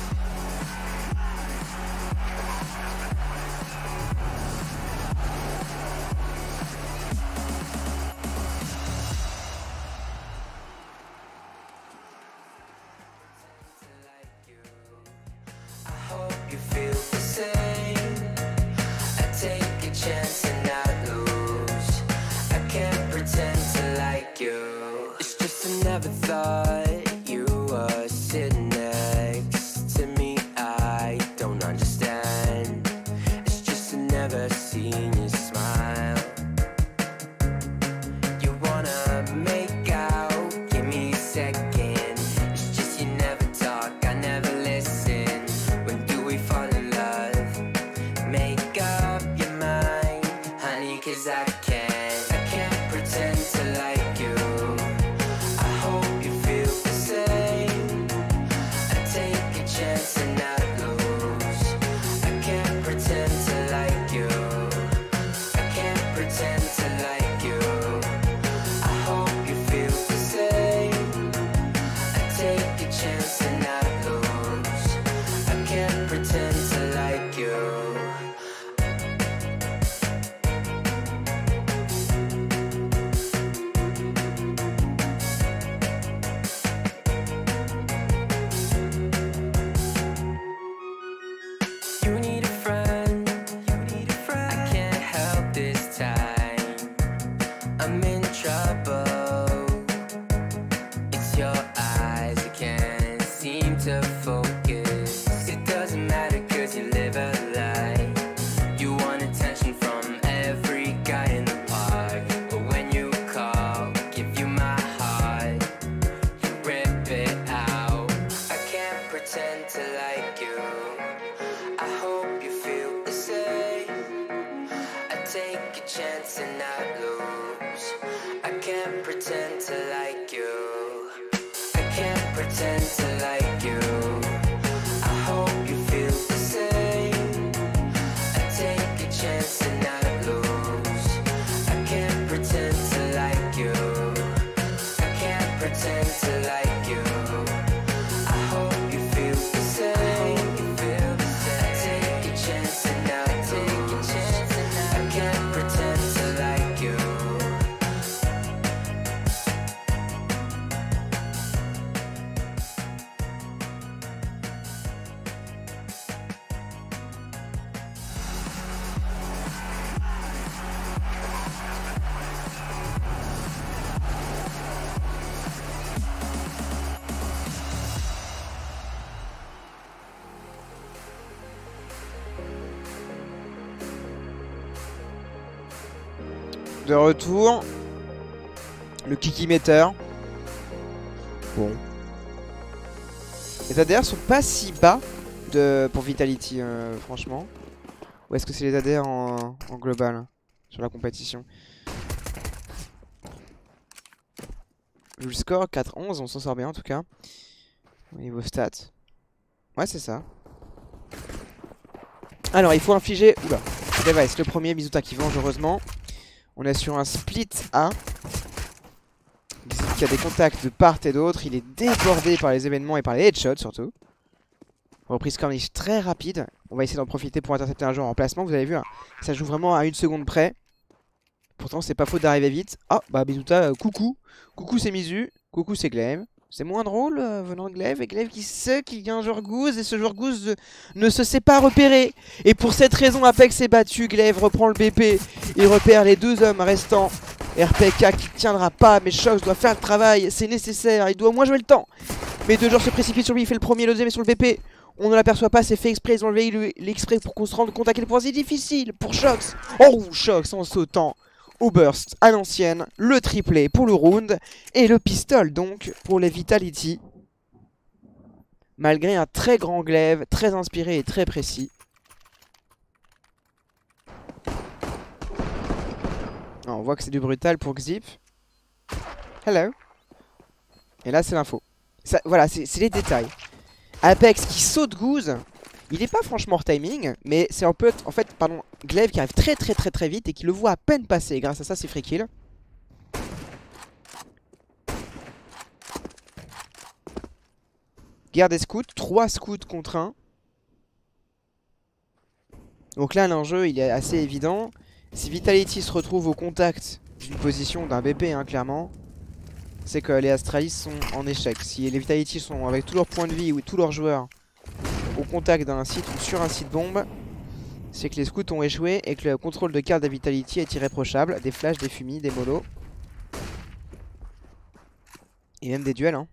De retour. Le kikimeter. Bon. Les A D R sont pas si bas de, pour Vitality, euh, franchement. Ou est-ce que c'est les A D R en, en global sur la compétition? Vu le score, quatre onze, on s'en sort bien en tout cas. Au niveau stats. Ouais, c'est ça. Alors, il faut infliger... Oula. Device, le premier, Mizuta qui venge heureusement. On est sur un split A. Qui a des contacts de part et d'autre. Il est débordé par les événements et par les headshots surtout. Reprise corniche très rapide. On va essayer d'en profiter pour intercepter un joueur en placement. Vous avez vu, hein, ça joue vraiment à une seconde près. Pourtant, c'est pas faute d'arriver vite. Ah, bah Mizuta, euh, coucou. Coucou, c'est Mizu. Coucou, c'est Glaive. C'est moins drôle euh, venant de Glaive, et Glaive qui sait qu'il y a un joueur Goose, et ce joueur Goose euh, ne se sait pas repérer. Et pour cette raison, Apex est battu, Glaive reprend le B P, il repère les deux hommes restants. R P K qui tiendra pas, mais Shox doit faire le travail, c'est nécessaire, il doit au moins jouer le temps. Mais deux joueurs se précipitent sur lui, il fait le premier, le deuxième est sur le B P. On ne l'aperçoit pas, c'est fait exprès, ils ont levé l'exprès pour qu'on se rende compte à quel point c'est difficile pour Shox. Oh, Shox en sautant au burst à l'ancienne, le triplé pour le round et le pistol donc pour les Vitality. Malgré un très grand glaive, très inspiré et très précis. Ah, on voit que c'est du brutal pour Xip. Hello. Et là c'est l'info. Voilà, c'est les détails. Apex qui saute Goose. Il est pas franchement hors timing, mais c'est un peu, en fait, pardon, Glaive qui arrive très très très très vite et qui le voit à peine passer. Et grâce à ça, c'est free kill. Guerre des scouts, trois scouts contre un. Donc là, l'enjeu, il est assez évident. Si Vitality se retrouve au contact d'une position d'un B P, hein, clairement, c'est que les Astralis sont en échec. Si les Vitality sont avec tous leurs points de vie ou tous leurs joueurs au contact d'un site ou sur un site bombe, c'est que les scouts ont échoué et que le contrôle de carte de Vitality est irréprochable. Des flashs, des fumis, des molos. Et même des duels, hein.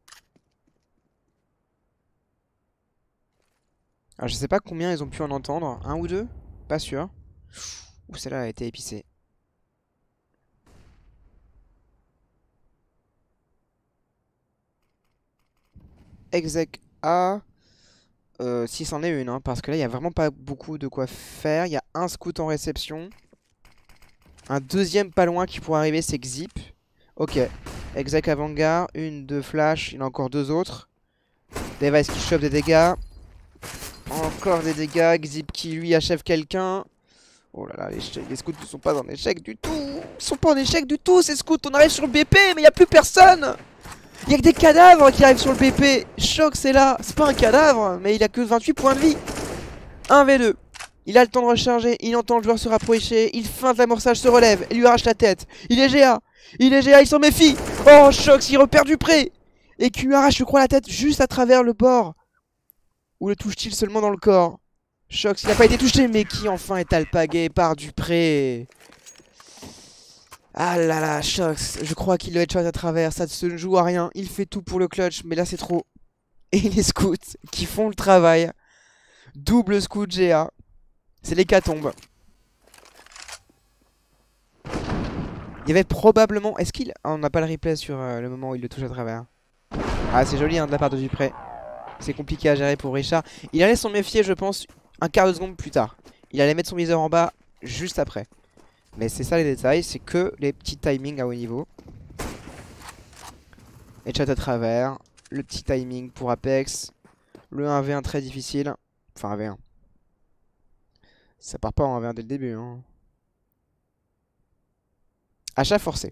Alors je sais pas combien ils ont pu en entendre. Un ou deux? Pas sûr. Ouh, celle-là a été épicée. Exec A. Euh, si c'en est une, hein, parce que là il n'y a vraiment pas beaucoup de quoi faire. Il y a un scout en réception. Un deuxième pas loin qui pourrait arriver, c'est Xip. Ok. Exec avant-garde. Une, deux flash. Il y en a encore deux autres. Device qui chope des dégâts. Encore des dégâts. Xip qui lui achève quelqu'un. Oh là là, les, les scouts ne sont pas en échec du tout. Ils sont pas en échec du tout ces scouts. On arrive sur le B P, mais il n'y a plus personne. Il y a que des cadavres qui arrivent sur le B P. Shox c'est là. C'est pas un cadavre, mais il a que vingt-huit points de vie. un v deux. Il a le temps de recharger. Il entend le joueur se rapprocher. Il feinte l'amorçage, se relève. Il lui arrache la tête. Il est G A. Il est G A, il s'en méfie. Oh, Shox, il repère du pré. Et qui lui arrache, je crois, la tête juste à travers le bord. Ou le touche-t-il seulement dans le corps? Shox, il n'a pas été touché, mais qui enfin est alpagué par Dupré. Ah là là, Shox, je crois qu'il le headshot à travers, ça ne se joue à rien. Il fait tout pour le clutch, mais là c'est trop. Et les scouts qui font le travail. Double scout G A. C'est l'hécatombe. Il y avait probablement... Est-ce qu'il... Ah, on n'a pas le replay sur euh, le moment où il le touche à travers. Ah, c'est joli hein, de la part de Dupré. C'est compliqué à gérer pour Richard. Il allait s'en méfier, je pense, un quart de seconde plus tard. Il allait mettre son viseur en bas juste après. Mais c'est ça les détails, c'est que les petits timings à haut niveau. Headshot à travers. Le petit timing pour Apex. Le un v un très difficile. Enfin un v un. Ça part pas en un v un dès le début. Hein. Achat forcé.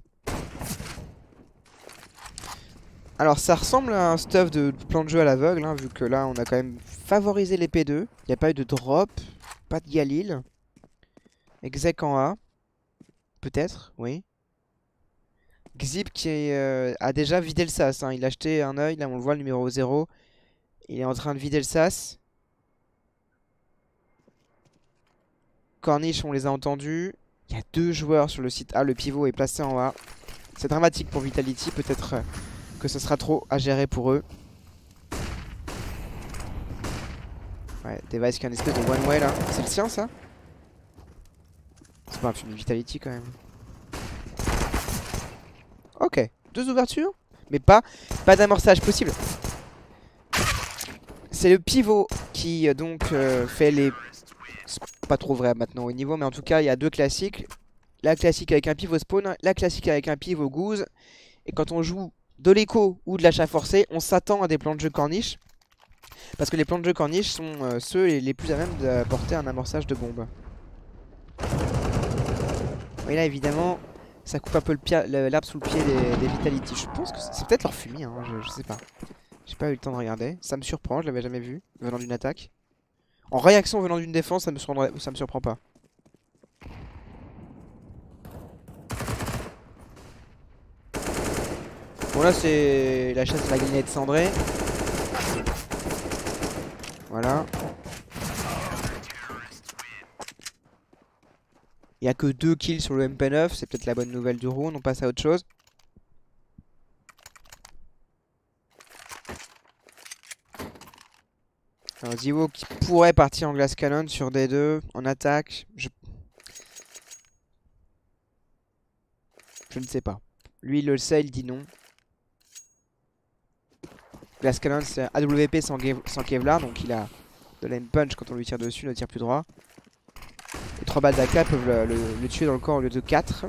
Alors ça ressemble à un stuff de plan de jeu à l'aveugle, hein, vu que là on a quand même favorisé les P deux. Il n'y a pas eu de drop, pas de Galil. Exec en A. Peut-être, oui. Xip qui est, euh, a déjà vidé le sas, hein. Il a acheté un œil, là on le voit le numéro zéro. Il est en train de vider le sas. Corniche, on les a entendus. Il y a deux joueurs sur le site A, le pivot est placé en A. C'est dramatique pour Vitality, peut-être... Euh, que ce sera trop à gérer pour eux. Ouais, Device qui a une espèce de one way là. C'est le sien ça? C'est pas un film de Vitality quand même. Ok, deux ouvertures, mais pas, pas d'amorçage possible. C'est le pivot qui euh, donc euh, fait les... C'est pas trop vrai maintenant au niveau, mais en tout cas il y a deux classiques. La classique avec un pivot spawn, la classique avec un pivot goose. Et quand on joue de l'écho ou de l'achat forcé, on s'attend à des plans de jeu corniche. Parce que les plans de jeu corniche sont euh, ceux les, les plus à même d'apporter un amorçage de bombe. Et là évidemment, ça coupe un peu l'arbre sous le pied des, des Vitality. Je pense que c'est peut-être leur fumier, hein, je, je sais pas. J'ai pas eu le temps de regarder. Ça me surprend, je l'avais jamais vu, venant d'une attaque. En réaction venant d'une défense, ça me, ça me surprend pas. Bon là c'est la chasse à la grenade cendrée. Voilà. Il n'y a que deux kills sur le M P neuf, c'est peut-être la bonne nouvelle du round, on passe à autre chose. Alors Ziwo qui pourrait partir en glass cannon sur D deux en attaque. Je... Je ne sais pas. Lui il le sait, il dit non. Glass cannon c'est A W P sans, sans Kevlar, donc il a de l'aim punch quand on lui tire dessus, il ne tire plus droit. Les trois balles d'A K peuvent le, le, le tuer dans le corps au lieu de quatre.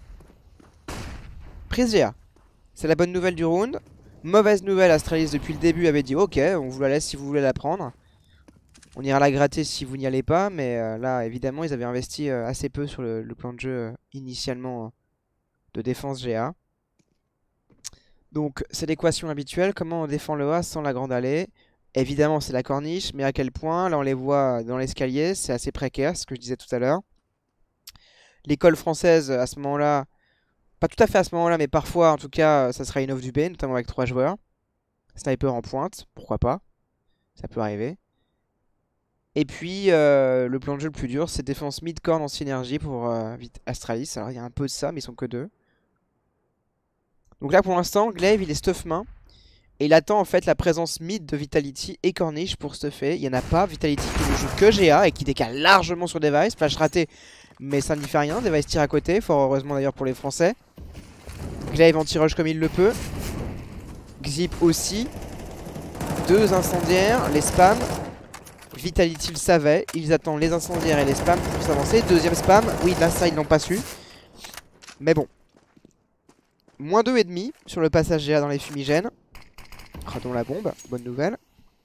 Prise G A. C'est la bonne nouvelle du round. Mauvaise nouvelle, Astralis depuis le début avait dit ok, on vous la laisse si vous voulez la prendre. On ira la gratter si vous n'y allez pas, mais euh, là évidemment ils avaient investi euh, assez peu sur le, le plan de jeu euh, initialement euh, de défense G A. Donc c'est l'équation habituelle, comment on défend le A sans la grande allée. Évidemment c'est la corniche, mais à quel point, là on les voit dans l'escalier, c'est assez précaire, ce que je disais tout à l'heure. L'école française à ce moment-là, pas tout à fait à ce moment-là, mais parfois en tout cas ça sera une off du B, notamment avec trois joueurs. Sniper en pointe, pourquoi pas, ça peut arriver. Et puis euh, le plan de jeu le plus dur, c'est défense mid-corn en synergie pour euh, Astralis. Alors il y a un peu de ça, mais ils sont que deux. Donc là pour l'instant, Glaive il est stuff main. Et il attend en fait la présence mid de Vitality et Corniche pour stuffer. Il n'y en a pas. Vitality qui ne joue que G A et qui décale largement sur Device. Flash raté, mais ça ne lui fait rien. Device tire à côté, fort heureusement d'ailleurs pour les Français. Glaive anti-rush comme il le peut. Xip aussi. Deux incendiaires, les spams. Vitality le savait. Ils attendent les incendiaires et les spams pour s'avancer. Deuxième spam. Oui, là ça ils l'ont pas su. Mais bon. Moins deux virgule cinq sur le passage G A dans les fumigènes. Ratons la bombe, bonne nouvelle.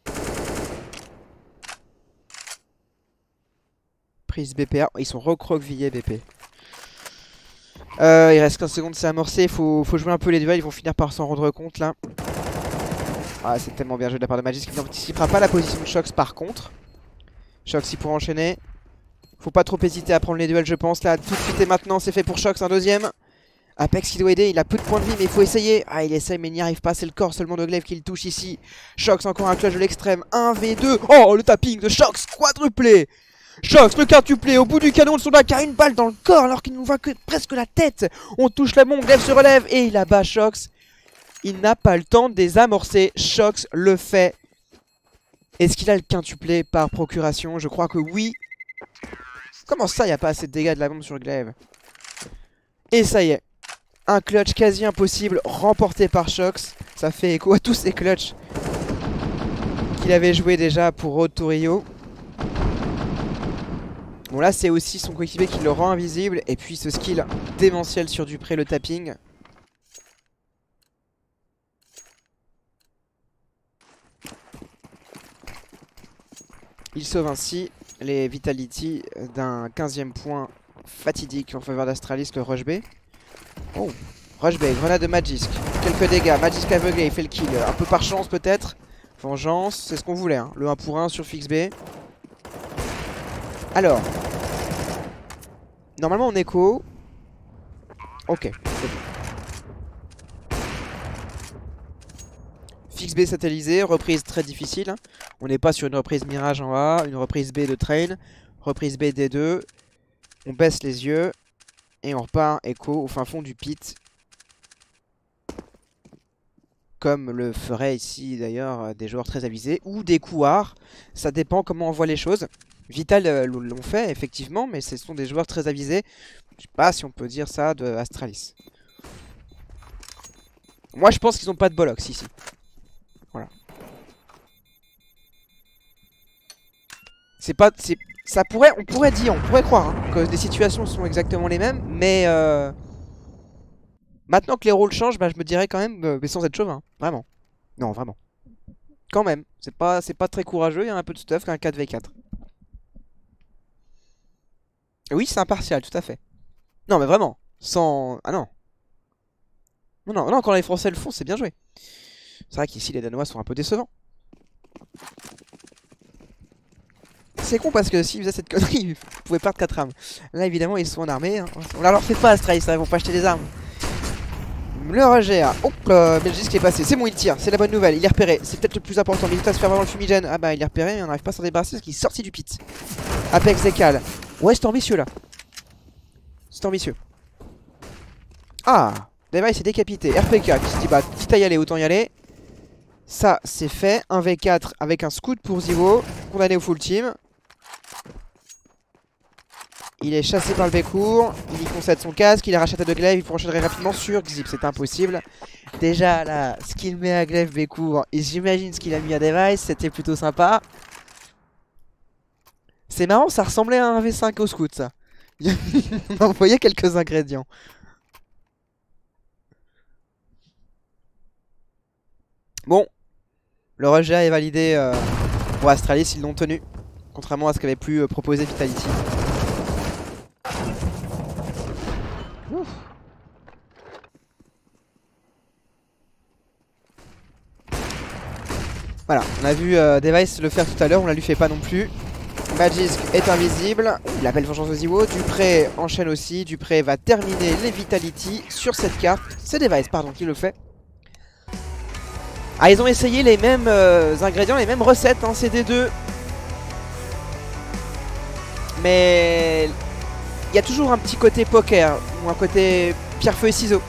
Prise B P A, ils sont recroquevillés B P. Euh, il reste quinze secondes, c'est amorcé, il faut, faut jouer un peu les duels, ils vont finir par s'en rendre compte là. Ah, c'est tellement bien joué de la part de Magisk qui n'anticipera pas la position de Shox par contre. Shox il pourra enchaîner. Faut pas trop hésiter à prendre les duels je pense là, tout de suite et maintenant c'est fait pour Shox, un deuxième. Apex qui doit aider, il a peu de points de vie mais il faut essayer. Ah il essaye mais il n'y arrive pas, c'est le corps seulement de Glaive qui le touche ici. Shox encore un clutch de l'extrême, un v deux. Oh le tapping de Shox, quadruplé. Shox le quintuplé au bout du canon, le soldat qui a une balle dans le corps alors qu'il nous voit que presque la tête. On touche la bombe, Glaive se relève et il abat Shox. Il n'a pas le temps de désamorcer, Shox le fait. Est-ce qu'il a le quintuplé par procuration? Je crois que oui. Comment ça il n'y a pas assez de dégâts de la bombe sur Glaive? Et ça y est. Un clutch quasi impossible remporté par Shox. Ça fait écho à tous ces clutches qu'il avait joué déjà pour Road to Rio. Bon là c'est aussi son coéquipier qui le rend invisible. Et puis ce skill démentiel sur Dupré, le tapping. Il sauve ainsi les Vitality d'un quinzième point fatidique en faveur d'Astralis, le Rush B. Oh, Rush B, grenade de Magisk. Quelques dégâts, Magisk aveuglé, il fait le kill. Un peu par chance peut-être. Vengeance, c'est ce qu'on voulait. Hein. Le un pour un sur Fix B. Alors. Normalement on écho. Ok, c'est bon. Fix B satellisé, reprise très difficile. On n'est pas sur une reprise Mirage en A, une reprise B de Train. Reprise B D deux. On baisse les yeux. Et on repart écho au fin fond du pit. Comme le ferait ici d'ailleurs des joueurs très avisés. Ou des couards. Ça dépend comment on voit les choses. Vital euh, l'ont fait effectivement. Mais ce sont des joueurs très avisés. Je sais pas si on peut dire ça de Astralis. Moi je pense qu'ils n'ont pas de Bolox ici. Voilà. C'est pas... Ça pourrait, on pourrait dire, on pourrait croire hein, que les situations sont exactement les mêmes, mais euh, maintenant que les rôles changent, bah, je me dirais quand même, euh, mais sans être chauvin, vraiment. Non, vraiment. Quand même, c'est pas, c'est pas très courageux, il y a un peu de stuff qu'un quatre v quatre. Oui, c'est impartial, tout à fait. Non, mais vraiment, sans... Ah non. Non, non, non, quand les Français le font, c'est bien joué. C'est vrai qu'ici, les Danois sont un peu décevants. C'est con parce que s'ils faisaient cette connerie, ils pouvaient perdre quatre armes. Là évidemment ils sont en armée. Hein. On leur fait pas Astralis, ils vont pas acheter des armes. Le rejet. Hop là, Belgique qui est passé. C'est bon, il tire. C'est la bonne nouvelle. Il est repéré. C'est peut-être le plus important. Il à se faire vraiment le fumigène. Ah bah, il est repéré, mais on n'arrive pas à s'en débarrasser parce qu'il est sorti du pit. Apex décale. Ouais, c'est ambitieux là. C'est ambitieux. Ah, Device est décapité. R P K qui se dit bah, quitte à y aller, autant y aller. Ça, c'est fait. un v quatre avec un scout pour Zivo. Condamné au full team. Il est chassé par le Bécourt, il y concède son casque, il rachète à deux glaives, il faut enchaîner rapidement sur Xip, c'est impossible. Déjà là, ce qu'il met à glaive Bécourt, et j'imagine ce qu'il a mis à Device, c'était plutôt sympa. C'est marrant, ça ressemblait à un v cinq au scout ça. On envoyait quelques ingrédients. Bon, le rejet est validé euh, pour Astralis, ils l'ont tenu. Contrairement à ce qu'avait pu euh, proposer Vitality. Ouf. Voilà, on a vu euh, Device le faire tout à l'heure, on la lui fait pas non plus. Magisk est invisible, il appelle vengeance aux Ziwo, Dupré enchaîne aussi, Dupré va terminer les Vitality sur cette carte. C'est Device pardon qui le fait. Ah, ils ont essayé les mêmes euh, ingrédients, les mêmes recettes, hein, c'est des deux. Mais il y a toujours un petit côté poker, ou un côté pierre-feuille-ciseaux.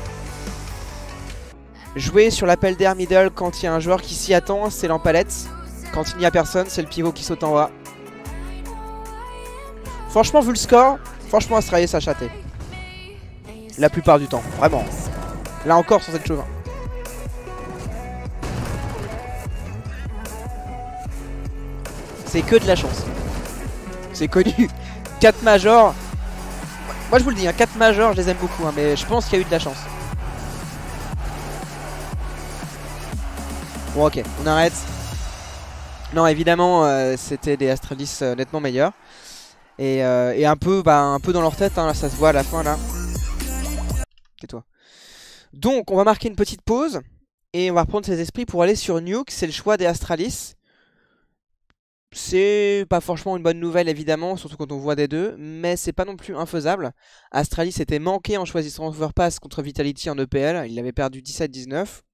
Jouer sur l'appel d'air middle quand il y a un joueur qui s'y attend, c'est l'empalette. Quand il n'y a personne, c'est le pivot qui saute en bas. Franchement, vu le score, franchement, Astralis ça a chaté. La plupart du temps, vraiment. Là encore, sans être chauvin. C'est que de la chance. C'est connu. quatre majors. Moi je vous le dis, hein, quatre majors, je les aime beaucoup, hein, mais je pense qu'il y a eu de la chance. Bon ok, on arrête. Non évidemment euh, c'était des Astralis euh, nettement meilleurs. Et, euh, et un peu bah, un peu dans leur tête, hein, là, ça se voit à la fin là. Tais-toi. Donc on va marquer une petite pause. Et on va reprendre ses esprits pour aller sur Nuke. C'est le choix des Astralis. C'est pas franchement une bonne nouvelle évidemment, surtout quand on voit des deux, mais c'est pas non plus infaisable. Astralis était manqué en choisissant Overpass contre Vitality en E P L, il avait perdu dix-sept dix-neuf.